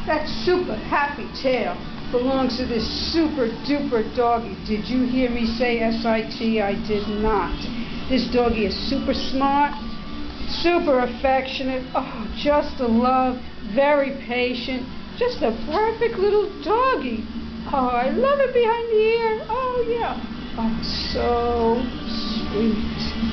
That super happy tail belongs to this super duper doggie. Did you hear me say S-I-T? I did not. This doggie is super smart, super affectionate, oh, just a love, very patient, just a perfect little doggie. Oh, I love it behind the ear. Oh, yeah. Oh, so sweet.